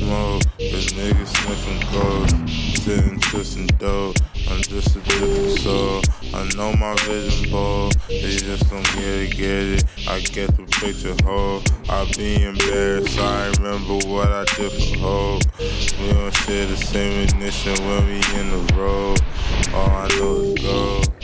smoke, cause niggas sniffing ghosts, sitting twisting dope. I'm just a different soul. I know my vision bold. They just don't get it. I get the picture whole. I be embarrassed. I remember what I did for hope. We don't share the same ignition when we in the road. All I know is go.